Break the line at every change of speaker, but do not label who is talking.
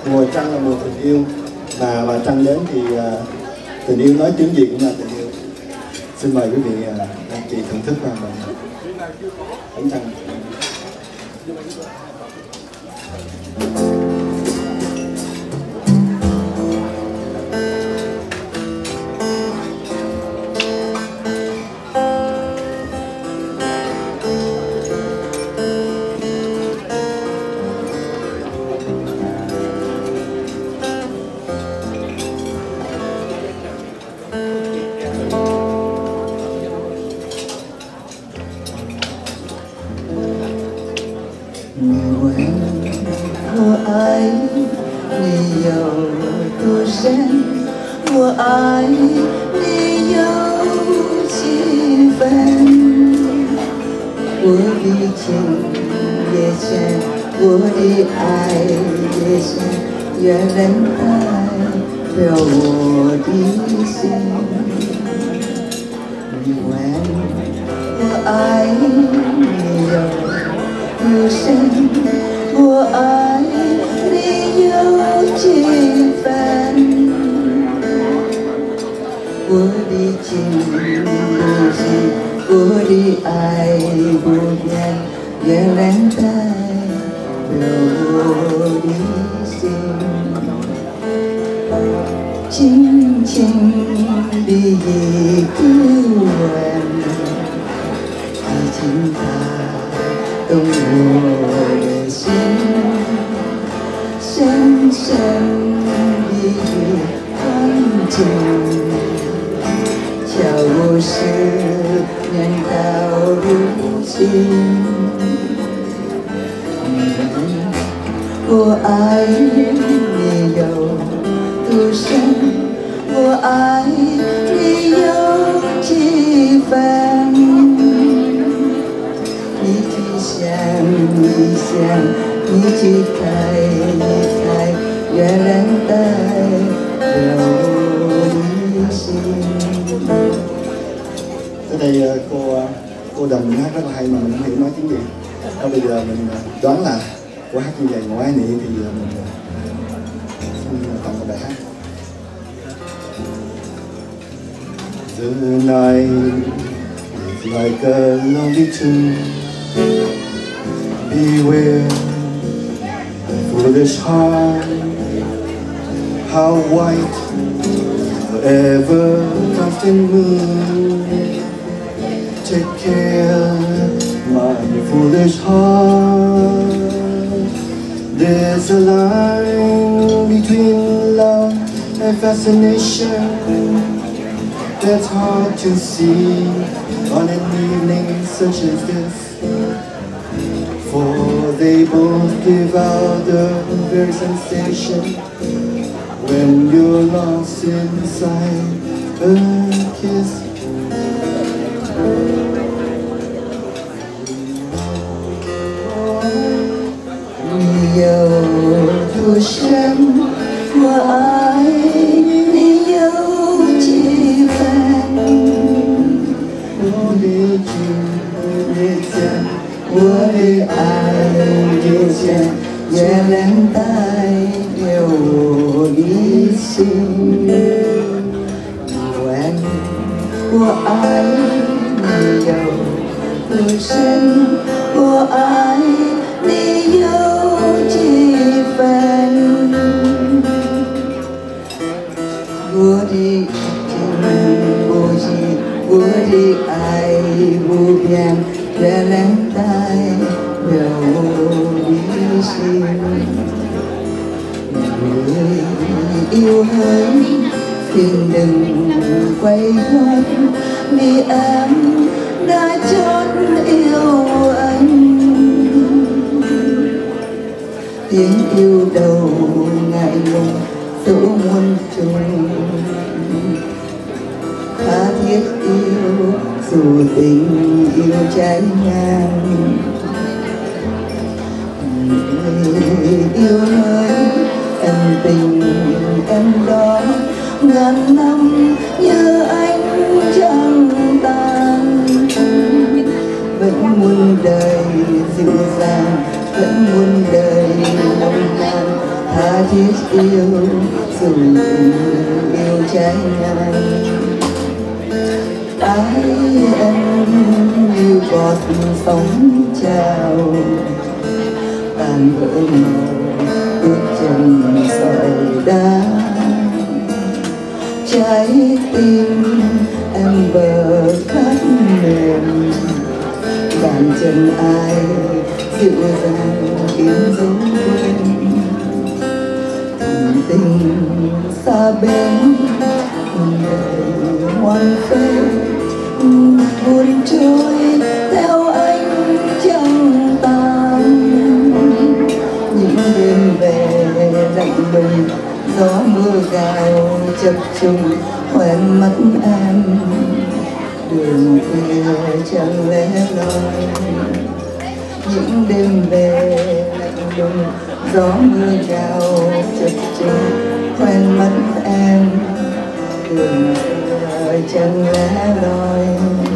Mùa trăng là mùa tình yêu, và trăng đến thì tình yêu nói tiếng gì cũng là tình yêu. Xin mời quý vị anh chị thưởng thức vào ánh trăng.
Mùa ai đi dạo tu sen, mùa ai đi dạo chi ven, mùa đi trên về sen, mùa đi ai về sen, giờ đánh tay theo mùa đi sen. Mùa ai đi dạo tu sen, mùa ai đi dạo chi ven, mùa đi trên mùa gì, mùa đi ai buồn nhàn, giờ lén tay đầu đi xin. Chinh chinh đi gì cứu em, thì chính ta tung mùa xin. Xem đi con trình, chào vô sư nhân tạo đúng xin. Mùa ai đi dạo tu sen, mùa ai đi dạo chi ven, đi chi xem đi chi thay giờ đánh tay đầu đi xin.
Ở đây cô Đầm hát rất là hay mà mình không hiểu nói tiếng gì. Bây giờ mình đoán là cô hát như vậy, ngoái nị thì mình xin tặng một bài hát. The night is like a lonely tomb. Beware the foolish heart, how white the ever-constant moon. Take care, my foolish heart. There's a line between love and fascination that's hard to see on an evening such as this. For they both give out the very sensation when you're lost inside a kiss.
Dạo tu sen, mùa ai đi dạo chi ven, mùa đi trên về chân, mùa đi ai về chân, giờ lén tay theo đi xin. Mùa ai đi dạo tu sen, mùa ai đi dạo chi ven, mùa đi trên mùa gì, mùa đi ai mùa vàng, giờ lén tay đầu đi xin. Người yêu hỡi xin đừng quay gót, vì em đã chót yêu anh. Tiếng yêu đầu ngại ngùng dẫu muôn trùng, tha thiết yêu dù tình yêu trái ngang. Người yêu hỡi ân tình em đó, ngàn năm như anh chẳng tan. Vẫn muôn đời dịu dàng, vẫn muôn đời nồng nàn, tha tha thiết yêu dù yêu trái ngang. Ái em như bọt sóng trào tàn vỡ màu bước chân sỏi đá. Trái tim em bờ cát mềm, bàn chân ai dịu dàng kiếm dấu quên. Tình xa bên đầy hoang phế buồn trôi theo anh chẳng tàn. Những đêm về lạnh lùng gió mưa gào chập trùng quen mắt em. Đường khuya chẳng lẽ loi, những đêm về lạnh lùng gió mưa gào chập trùng quen mắt em. Đường khuya chẳng lẽ loi.